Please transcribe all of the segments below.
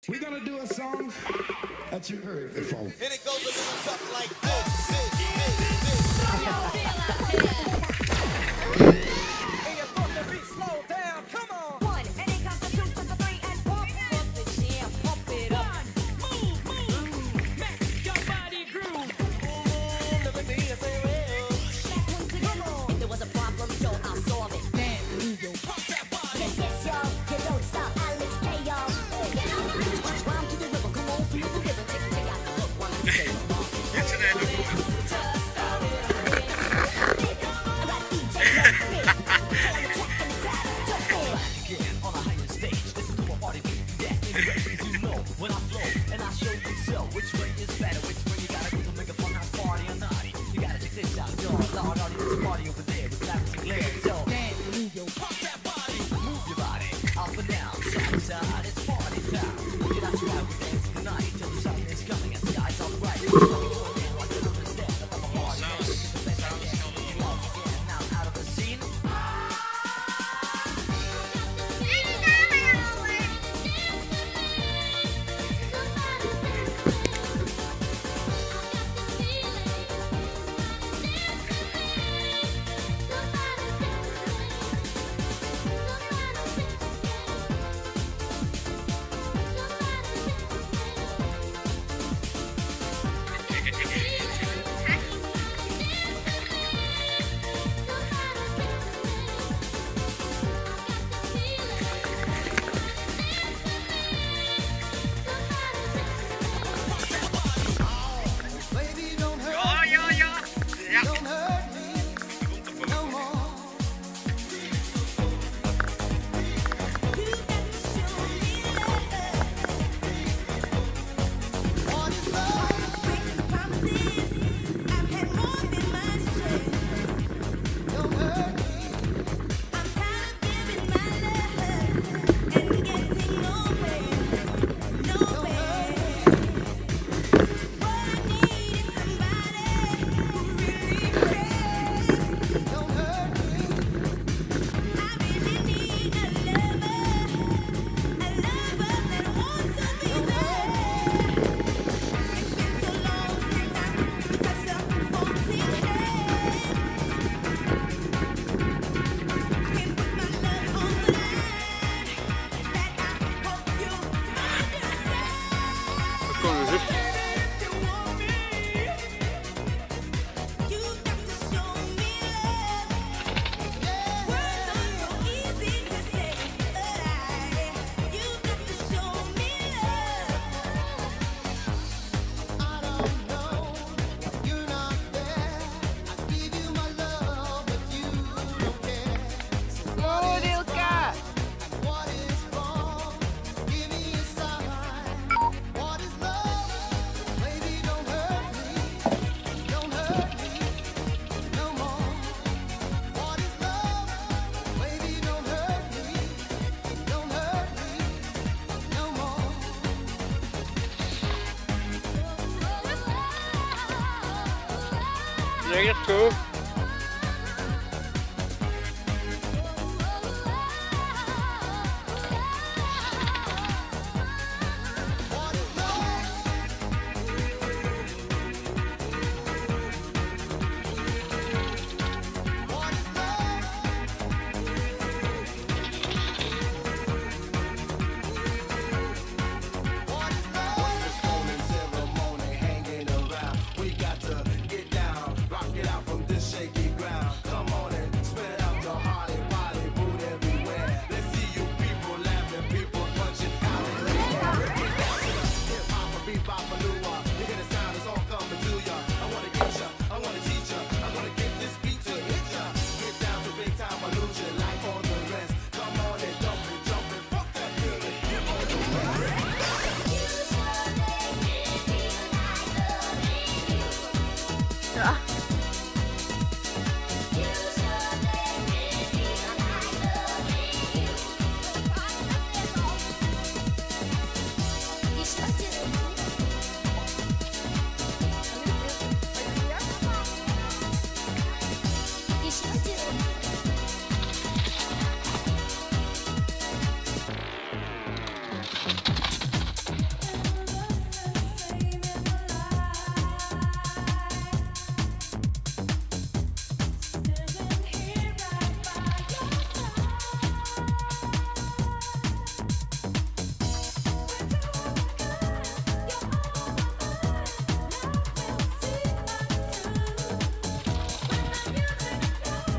We're gonna do a song that you heard before. And it goes a little something like this. And you fuck the beat, slow down, come on. One, and it comes to two, to the three, and four. Pump the jam, pump it up. Move, make your body groove. Let me hear you say, well. That one together. If there was a problem, yo, I'll solve it. Pump that body. Yes, yes, y'all. You don't stop, Alex K, y'all. Rhyme to the river, come on, feel the rhythm. Take out the hook, one, two, three. Again, on a higher stage, listen to a party beat that anyway, you know when I flow and I show you so which way is better, which way you gotta go to make a fun house party or naughty. You gotta check this out, yo, Lord, there's a party over there with lavender and glare, so Pump that body. move your body up and down, side to side, it's party time. Get out your out, we dance tonight till the sun is coming and the sky's all bright. I can understand that I'm a party man, it's the best I can. You love again, now out of the scene. Baby, don't hurt me. Don't hurt me no more. What is love? Don't hurt me. Don't hurt me. I don't know. You're not there. I give you my love, but you don't care. What is wrong? Give me a sign. What is love? Baby, don't hurt me. Don't hurt me no more. What is love? Baby, don't hurt me. Don't hurt me no more. Läget cool. What is love? What is love? What is love? This phone ceremony hanging around. We got to get down, rock it out from this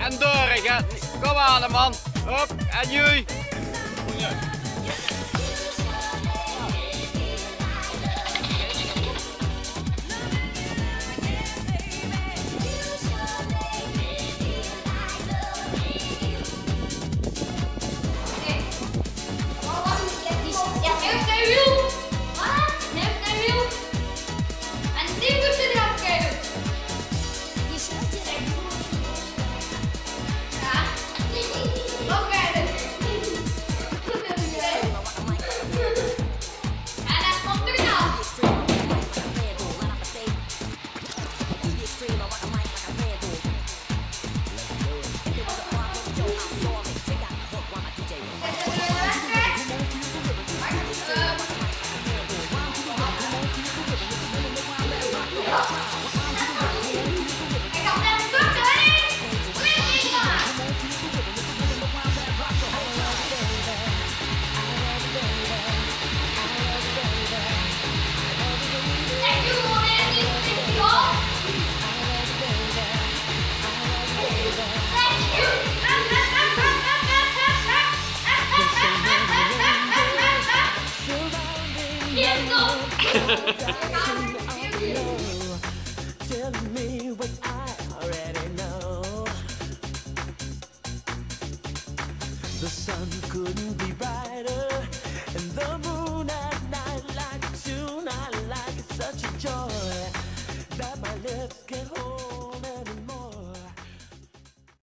En door, hè. Kom aan, man. Hop, en jullie. Tell me what I already know. The sun couldn't be brighter, and the moon at night like a tune I like. It's such a joy that my lips can hold anymore.